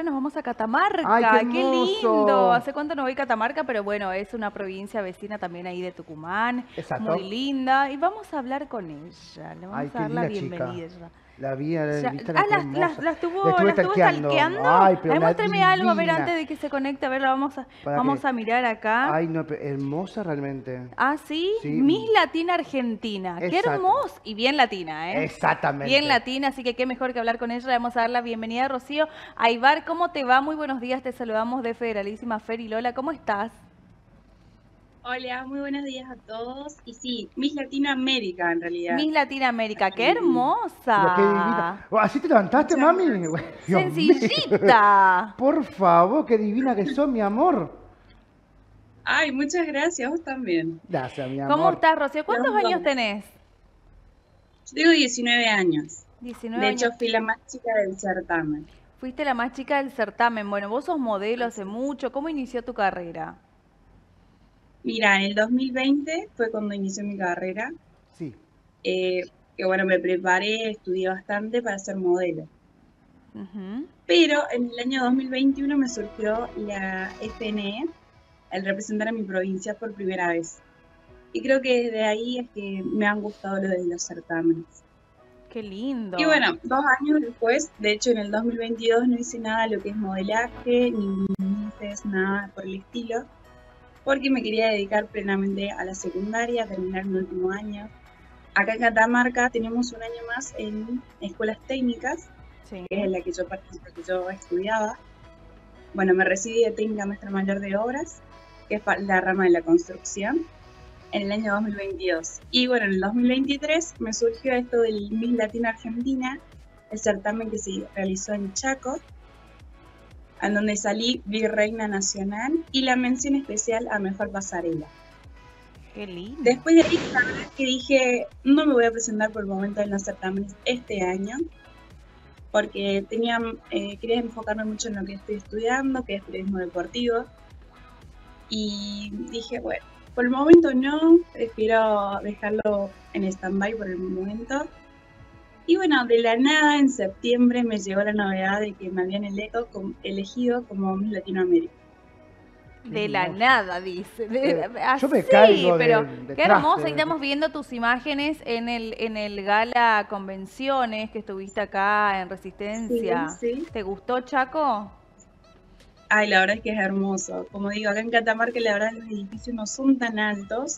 ahora nos vamos a ¡Ay, qué Catamarca. ¡Qué lindo! hermoso! ¿Hace cuánto no voy a Catamarca? Pero bueno, es una provincia vecina también ahí de Tucumán, Exacto. muy linda. Y vamos a hablar con ella, le Ay, vamos a qué dar la linda chica. bienvenida ella. La vi, Ya, viste, ah, qué hermosa. La la estuve estuvo talqueando. stalkeando. Ay, pero Ay, una muéstrame algo, a ver, divina. antes de que se conecte, a ver, ¿Para qué? vamos a mirar acá. Ay, no, hermosa realmente. Ah, sí, Sí, Miss Latina Argentina. Qué exacto. hermoso. Y bien latina, ¿eh? Bien Exactamente. latina, así que qué mejor que hablar con ella. Le vamos a dar la bienvenida, Rocío. Aybar, ¿cómo te va? Muy buenos días, te saludamos de Federalísima Fer y Lola. ¿Cómo estás? Hola, muy buenos días a todos. Y sí, Miss Latinoamérica en realidad. Miss Latinoamérica, qué Argentina. Pero qué divina. hermosa. Oh, ¿así te levantaste, Muchas mami? gracias. Dios mío. Sencillita. Por favor, qué divina que sos, mi amor. Ay, muchas gracias, vos también. Gracias, mi ¿Cómo amor. estás, Rocío? Los ¿Cuántos años dos. tenés? Yo tengo 19 años. 19 De años. hecho, fui la más chica del certamen. Fuiste la más chica del certamen. Bueno, vos sos modelo hace Así. mucho. ¿Cómo inició tu carrera? Mira, en el 2020 fue cuando inicié mi carrera. Sí. Que bueno, me preparé, estudié bastante para ser modelo. Ujú. Pero en el año 2021 me surgió la FNE, el representar a mi provincia por primera vez. Y creo que desde ahí es que me han gustado lo de los certámenes. Qué lindo. Y bueno, 2 años después, de hecho en el 2022 no hice nada de lo que es modelaje, ni hice nada por el estilo, porque me quería dedicar plenamente a la secundaria, a terminar mi último año. Acá en Catamarca tenemos un año más en escuelas técnicas, Sí. que es en la que yo participo, que yo estudiaba. Bueno, me recibí de técnica maestra mayor de obras, que es la rama de la construcción, en el año 2022. Y bueno, en el 2023 me surgió esto del Miss Latina Argentina, el certamen que se realizó en Chaco, en donde salí virreina nacional y la mención especial a mejor pasarela. Qué lindo. Después de ahí, la verdad es que dije, no me voy a presentar por el momento en los certámenes este año, porque quería enfocarme mucho en lo que estoy estudiando, que es periodismo deportivo, y dije, bueno, por el momento no, prefiero dejarlo en stand-by por el momento. Y bueno, de la nada en septiembre me llegó la novedad de que me habían elegido como Miss Latinoamérica. De la hermoso. nada, dice. Yo me Así, caigo pero de qué hermoso. traste. Ahí estamos viendo tus imágenes en el Gala Convenciones que estuviste acá en Sí, Resistencia. sí. ¿Te gustó, Chaco? Ay, la verdad es que es hermoso. Como digo, acá en Catamarca la verdad los edificios no son tan altos.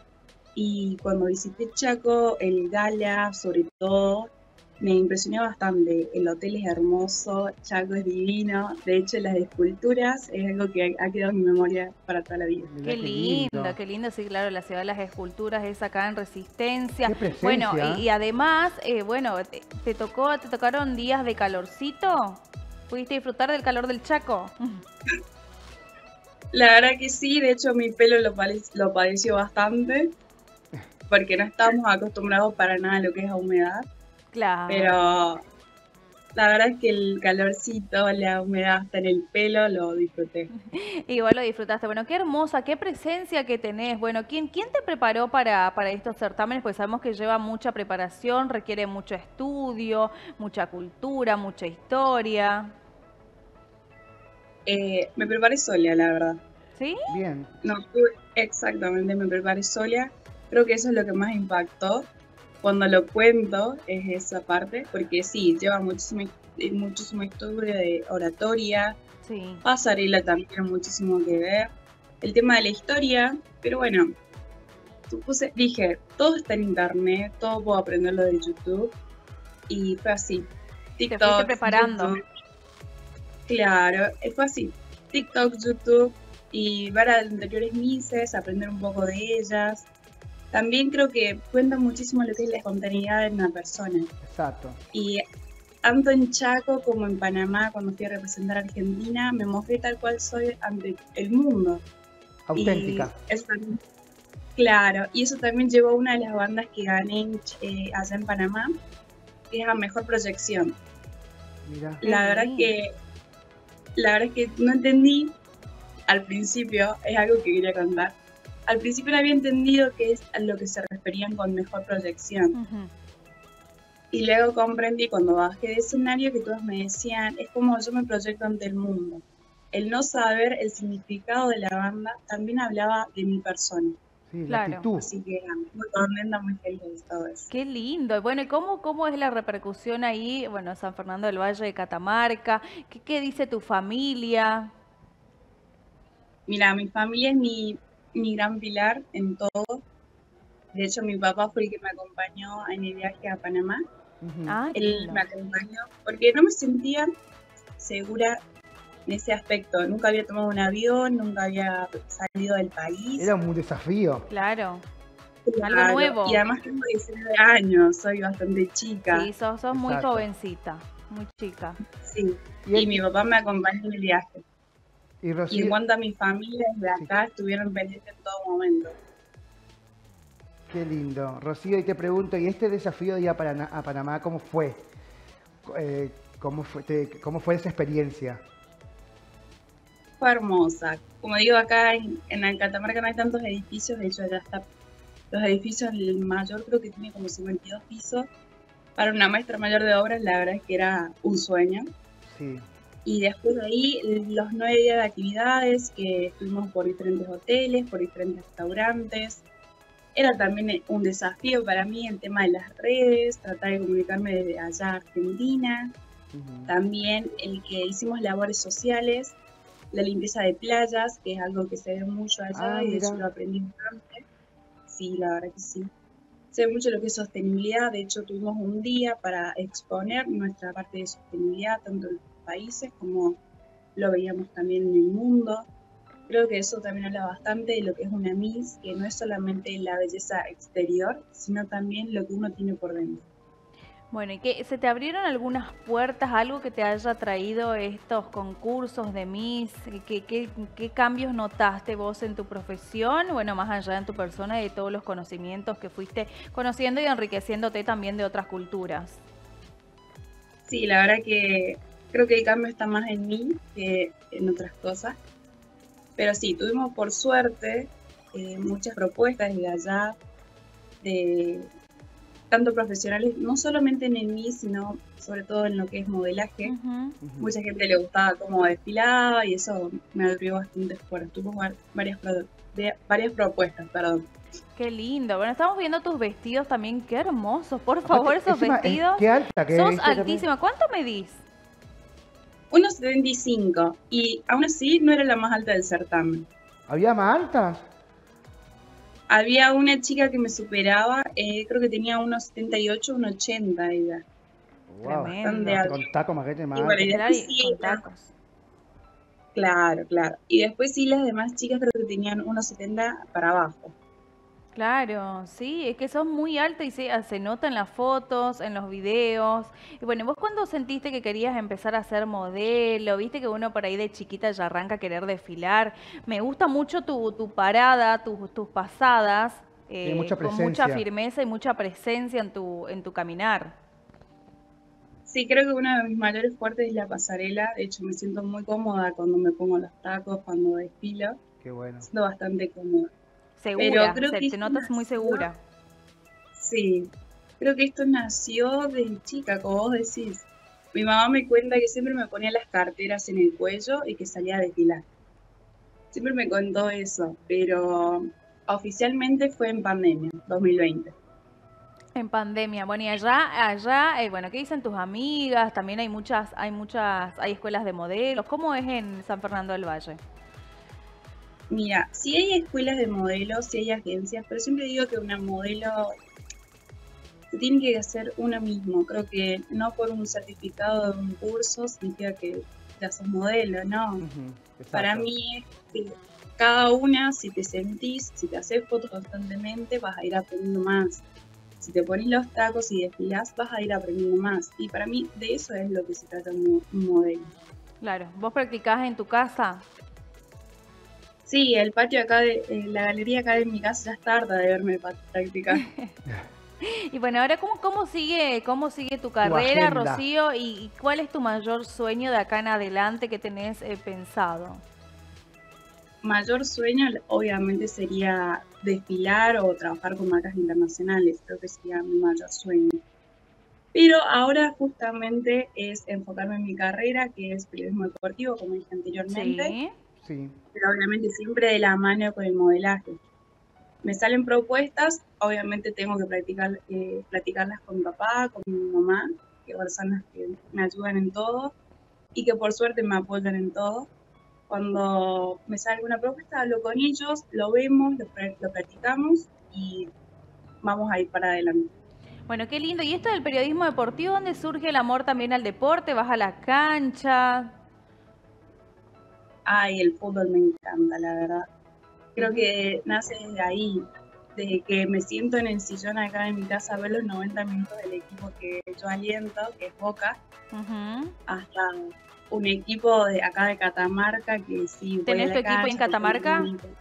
Y cuando visité Chaco, el Gala, sobre todo, me impresionó bastante. El hotel es hermoso, Chaco es divino. De hecho, las esculturas es algo que ha quedado en mi memoria para toda la vida. Mirá Qué lindo, sí, claro, la ciudad de las esculturas es acá en Resistencia. Qué presencia. Bueno, y además, bueno, te tocaron días de calorcito. ¿Pudiste disfrutar del calor del Chaco? La verdad que sí, de hecho mi pelo lo padeció bastante, porque no estábamos acostumbrados para nada a lo que es la humedad. Claro. Pero la verdad es que el calorcito, la humedad hasta en el pelo lo disfruté. Igual lo disfrutaste. Bueno, qué hermosa, qué presencia que tenés. Bueno, ¿quién te preparó para estos certámenes? Pues sabemos que lleva mucha preparación, requiere mucho estudio, mucha cultura, mucha historia. Me preparé sola, la verdad. ¿Sí? Bien. No, exactamente, me preparé sola. Creo que eso es lo que más impactó. Cuando lo cuento es esa parte, porque sí, lleva muchísimo estudio de oratoria, Sí. pasarela también tiene muchísimo que ver. El tema de la historia, pero bueno, dije, todo está en internet, todo puedo aprenderlo de YouTube. Y fue así. Te fuiste TikTok, preparando. YouTube. Claro, fue así. TikTok, YouTube y ver a anteriores misses, aprender un poco de ellas. También creo que cuenta muchísimo lo que es la espontaneidad de una persona. Exacto. Y tanto en Chaco como en Panamá, cuando fui a representar a Argentina, me mostré tal cual soy ante el mundo. Auténtica. Y eso también, claro, y eso también llevó a una de las bandas que gané allá en Panamá, que es a mejor proyección. Mira. La verdad es que no entendí al principio, es algo que quería contar. Al principio no había entendido qué es a lo que se referían con mejor proyección. Ujú. Y luego comprendí cuando bajé de escenario que todos me decían, es como yo me proyecto ante el mundo. El no saber el significado de la banda también hablaba de mi persona. Sí, la Claro. actitud. Así que muy contenta, muy feliz de todo eso. Qué lindo. Y bueno, ¿y cómo es la repercusión ahí? Bueno, San Fernando del Valle de Catamarca. ¿Qué dice tu familia? Mira, mi familia es mi gran pilar en todo. De hecho, mi papá fue el que me acompañó en el viaje a Panamá. Ujú. Ah, qué Él lindo. me acompañó porque no me sentía segura en ese aspecto. Nunca había tomado un avión, nunca había salido del país. Era un desafío. Claro. Claro, Algo nuevo. y además tengo 19 años, soy bastante chica. Sí, sos muy Exacto. jovencita, muy chica. Sí. Y Y él- mi papá me acompañó en el viaje. Y Y en Rocío, cuanto a mi familia, desde Sí. acá estuvieron pendientes en todo momento. qué lindo. Rocío, y te pregunto, ¿y este desafío de ir a Panamá, cómo fue? ¿Cómo fue esa experiencia? Fue hermosa. Como digo, acá en Catamarca no hay tantos edificios, de hecho allá está. Los edificios, el mayor creo que tiene como 52 pisos. Para una maestra mayor de obras, la verdad es que era un sueño. Sí. Y después de ahí, los 9 días de actividades, que estuvimos por diferentes hoteles, por diferentes restaurantes. Era también un desafío para mí el tema de las redes, tratar de comunicarme desde allá a Argentina. Ujú. También el que hicimos labores sociales, la limpieza de playas, que es algo que se ve mucho allá Ah, y de eso mira. lo aprendí bastante. Sí, la verdad que sí. Se ve mucho lo que es sostenibilidad, de hecho tuvimos un día para exponer nuestra parte de sostenibilidad, tanto en los países como lo veíamos también en el mundo. Creo que eso también habla bastante de lo que es una Miss, que no es solamente la belleza exterior, sino también lo que uno tiene por dentro. Bueno, ¿y se te abrieron algunas puertas, algo que te haya traído estos concursos de Miss? ¿Qué cambios notaste vos en tu profesión? Bueno, más allá en tu persona y de todos los conocimientos que fuiste conociendo y enriqueciéndote también de otras culturas. Sí, la verdad que creo que el cambio está más en mí que en otras cosas. Pero sí, tuvimos por suerte muchas propuestas desde allá, de tanto profesionales, no solamente en el Miss, sino sobre todo en lo que es modelaje. Ujú. Ujú. Mucha gente le gustaba cómo desfilaba y eso me abrió bastantes puertas. Tuvo varias propuestas, perdón. Qué lindo. Bueno, estamos viendo tus vestidos también. Qué hermosos. Por favor, Aparte, esos encima, vestidos. qué alta que Sos viste también. altísima. ¿Cuánto medís? 1,75 y aún así no era la más alta del certamen. ¿Había más altas? Había una chica que me superaba, creo que tenía 1,78, 1,80 ella. Wow. Tremendo. Bastante alta. Con taco maquete más Y bueno, alto. y Claro, después y sí, con tacos. claro, claro. Y después sí, las demás chicas creo que tenían 1,70 para abajo. Claro, sí, es que sos muy alta y se nota en las fotos, en los videos. Y bueno, ¿vos cuándo sentiste que querías empezar a ser modelo? Viste que uno por ahí de chiquita ya arranca a querer desfilar. Me gusta mucho tu parada, tus pasadas, Tiene mucha con mucha presencia. firmeza y mucha presencia en tu caminar. Sí, creo que uno de mis mayores fuertes es la pasarela. De hecho, me siento muy cómoda cuando me pongo los tacos, cuando desfilo. Qué bueno. Me siento bastante cómoda. Pero Segura, creo que te esto notas muy nació, segura. sí, creo que esto nació desde chica, como vos decís. Mi mamá me cuenta que siempre me ponía las carteras en el cuello y que salía a desfilar. Siempre me contó eso, pero oficialmente fue en pandemia, 2020. En pandemia. Bueno, y allá, bueno, ¿qué dicen tus amigas? También hay escuelas de modelos. ¿Cómo es en San Fernando del Valle? Mira, sí hay escuelas de modelos, sí hay agencias, pero siempre digo que una modelo se tiene que hacer uno mismo. Creo que no por un certificado de un curso significa que ya sos modelo, no. Ujú, Para exacto. mí es que cada una, si te sentís, si te haces fotos constantemente, vas a ir aprendiendo más. Si te pones los tacos y desfilás, vas a ir aprendiendo más. Y para mí de eso es lo que se trata un modelo. Claro, ¿vos practicás en tu casa? Sí, el patio acá, la galería acá de mi casa ya está harta de verme practicar. Y bueno, ahora, cómo sigue tu carrera, agenda. Rocío? ¿Y cuál es tu mayor sueño de acá en adelante que tenés pensado? Mayor sueño obviamente sería desfilar o trabajar con marcas internacionales, creo que sería mi mayor sueño. Pero ahora justamente es enfocarme en mi carrera, que es periodismo deportivo, como dije anteriormente, Sí. Sí. pero obviamente siempre de la mano con el modelaje. Me salen propuestas, obviamente tengo que platicarlas con mi papá, con mi mamá, que son las que me ayudan en todo y que por suerte me apoyan en todo. Cuando me sale una propuesta, hablo con ellos, lo vemos, lo practicamos y vamos a ir para adelante. Bueno, qué lindo. ¿Y esto del periodismo deportivo, dónde surge el amor también al deporte? ¿Vas a la cancha? Ay, el fútbol me encanta, la verdad. Creo que nace desde ahí, desde que me siento en el sillón acá en mi casa a ver los 90 minutos del equipo que yo aliento, que es Boca, hasta un equipo de acá de Catamarca que sí voy a ¿Tenés la tu equipo cancha, en Catamarca?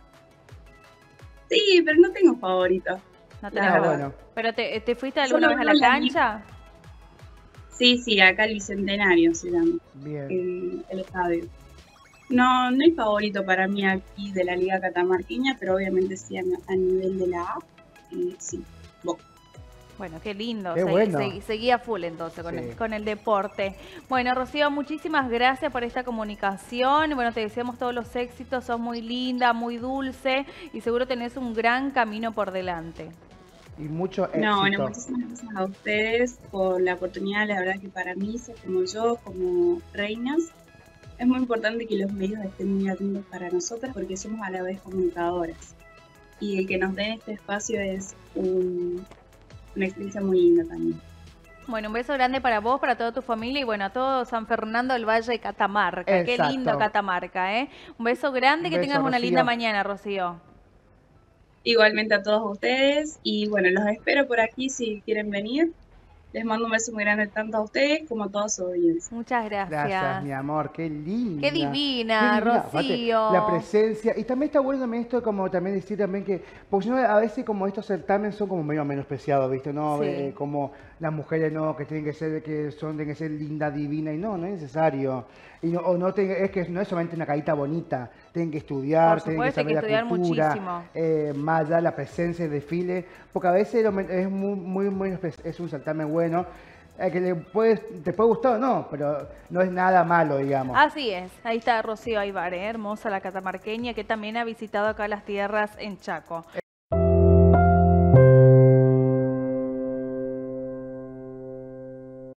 Sí, pero no tengo favorito. No La tenés verdad. bueno. ¿Pero te fuiste alguna Solo vez a la veo la cancha? Sí, acá el Bicentenario se llama, Bien. el estadio. No hay favorito para mí aquí de la Liga Catamarqueña, pero obviamente sí a nivel de la A, sí, Boca. Bueno, qué lindo. Qué bueno. Seguía full entonces Sí. con el deporte. Bueno, Rocío, muchísimas gracias por esta comunicación. Bueno, te deseamos todos los éxitos. Sos muy linda, muy dulce y seguro tenés un gran camino por delante. Y mucho éxito. No, bueno, muchísimas gracias a ustedes por la oportunidad. La verdad que para mí, como yo, como reinas, es muy importante que los medios estén muy atentos para nosotras porque somos a la vez comunicadoras. Y el que nos den este espacio es una experiencia muy linda también. Bueno, un beso grande para vos, para toda tu familia y bueno, a todo San Fernando del Valle de Catamarca. Qué Exacto. lindo Catamarca, ¿eh? Un beso grande y que Un beso, tengas una Rocío. linda mañana, Rocío. Igualmente a todos ustedes y bueno, los espero por aquí si quieren venir. Les mando un beso muy grande tanto a ustedes como a toda su audiencia. Muchas gracias. Gracias, mi amor, qué linda. Qué divina, Aparte, Rocío. la presencia, y también está bueno también esto, como también decir también que, porque si no, a veces como estos certámenes son como medio menospreciados, ¿viste? ¿No? Sí. Como las mujeres no, que tienen que ser, tienen que ser linda, divina, y no es necesario. Y no, o no es que no es solamente una carita bonita, tienen que estudiar, Por tienen que supuesto, hay saber que la estudiar cultura, muchísimo. más allá la presencia, el desfile, porque a veces es es un certamen bueno. Que te puede gustar o no, pero no es nada malo, digamos. Así es, ahí está Rocío Aybar, hermosa la catamarqueña que también ha visitado acá las tierras en Chaco.